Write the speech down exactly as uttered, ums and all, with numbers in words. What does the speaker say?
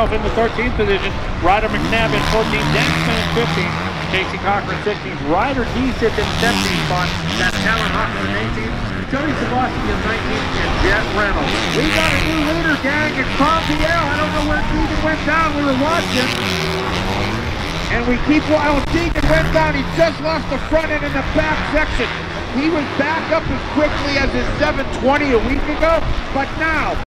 himself in the thirteenth position. Ryder McNabb in fourteenth. Daxman in fifteenth. Casey Cochran sixteenth. Ryder D sits in seventeenth spot. That's Talon Hoffman in eighteenth. Tony Savosky in nineteenth. And Jet Reynolds. We got a new leader, gang. It's Tom Vialle. I don't know where Deegan went down. We were watching. And we keep, well, Deegan went down. He just lost the front end in the back section. He was back up as quickly as his seven twenty a week ago, but now